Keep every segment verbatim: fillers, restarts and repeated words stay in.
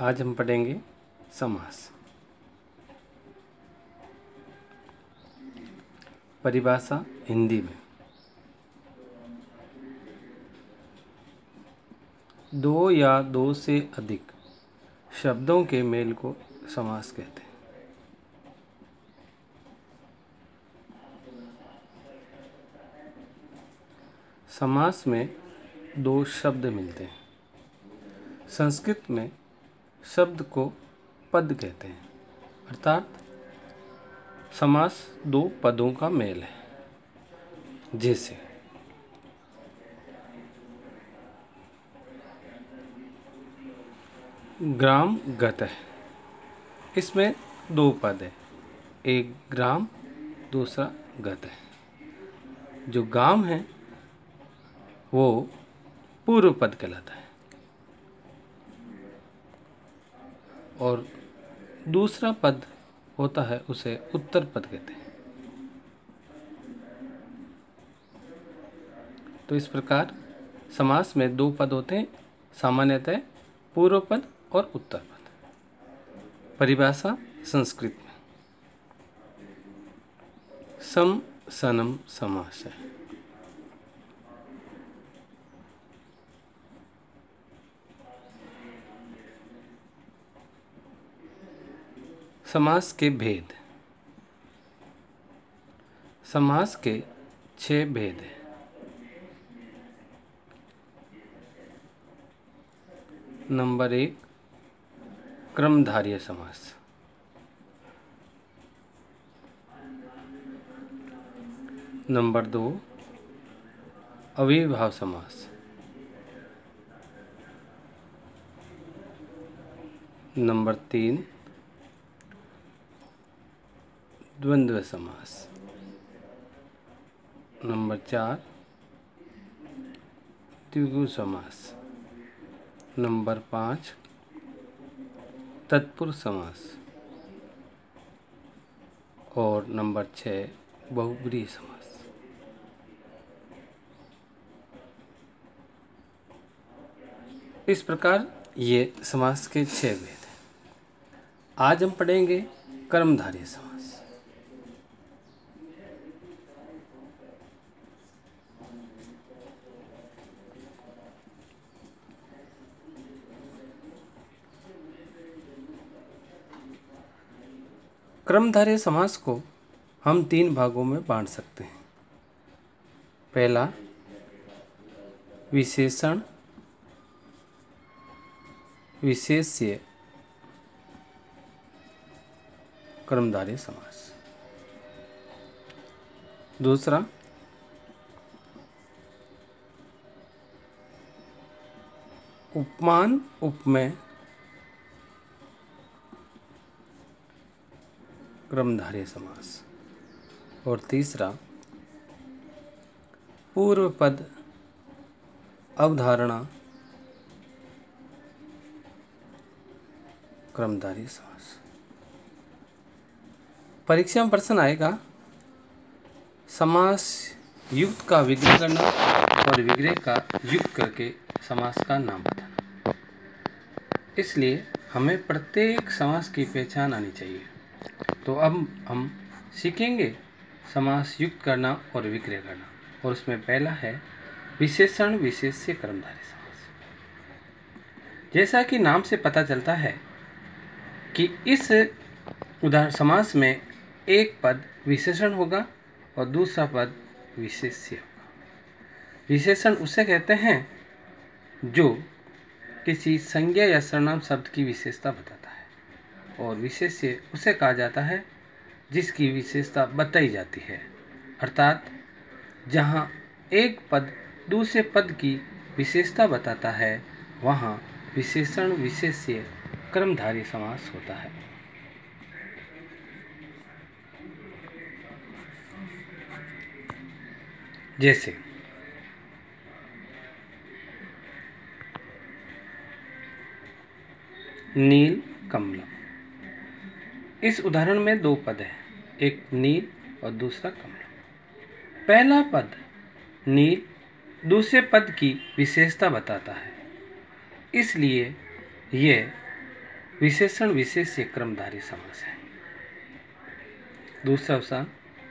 आज हम पढ़ेंगे समास। परिभाषा हिंदी में दो या दो से अधिक शब्दों के मेल को समास कहते हैं। समास में दो शब्द मिलते हैं। संस्कृत में शब्द को पद कहते हैं, अर्थात समास दो पदों का मेल है। जैसे ग्राम गतः, इसमें दो पद है, एक ग्राम दूसरा गतः। जो गाम है वो पूर्व पद कहलाता है और दूसरा पद होता है उसे उत्तर पद कहते हैं। तो इस प्रकार समास में दो पद होते हैं, सामान्यतः पूर्व पद और उत्तर पद। परिभाषा संस्कृत में सम सनम समास है। समास के भेद। समास के छह भेद हैं। नंबर एक, क्रमधारय समास। नंबर दो, अविर्भाव समास। नंबर तीन, द्वंद्व समास। नंबर चार, द्विगु समास। नंबर पाँच, तत्पुरुष समास। और नंबर छः, बहुब्रीहि समास। इस प्रकार ये समास के छह भेद हैं। आज हम पढ़ेंगे कर्मधारय समास। क्रमधारय समास को हम तीन भागों में बांट सकते हैं। पहला, विशेषण विशेष्य क्रमधारय समास। दूसरा, उपमान उपमेय क्रमधारय समास। और तीसरा, पूर्व पद अवधारणा क्रमधारय समास। परीक्षा में प्रश्न आएगा, समास युक्त का विग्रह करना और विग्रह का युक्त करके समास का नाम बताना। इसलिए हमें प्रत्येक समास की पहचान आनी चाहिए। तो अब हम सीखेंगे समास युक्त करना और विग्रह करना। और उसमें पहला है विशेषण विशेष्य क्रमधारय समास। जैसा कि नाम से पता चलता है कि इस उदाहरण समास में एक पद विशेषण होगा और दूसरा पद विशेष्य होगा। विशेषण उसे कहते हैं जो किसी संज्ञा या सर्वनाम शब्द की विशेषता बताता है, और विशेष्य उसे कहा जाता है जिसकी विशेषता बताई जाती है, अर्थात जहाँ एक पद दूसरे पद की विशेषता बताता है वहाँ विशेषण विशेष्य क्रमधारय समास होता है। जैसे नील कमलम। इस उदाहरण में दो पद हैं, एक नील और दूसरा कमलम। पहला पद नील दूसरे पद की विशेषता बताता है, इसलिए यह विशेषण विशेष से क्रमधारी समास है। दूसरा ऑप्शन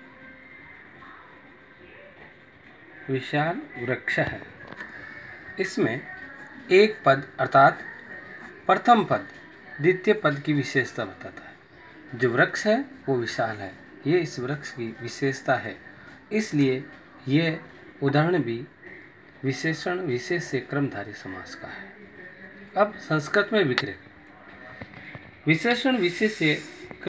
विशाल वृक्ष है। इसमें एक पद अर्थात प्रथम पद द्वितीय पद की विशेषता बताता है। जो वृक्ष है वो विशाल है, ये इस वृक्ष की विशेषता है, इसलिए ये उदाहरण भी विशेषण विशेष से क्रमधारी समास का है। अब संस्कृत में विग्रह। विशेषण विशेष से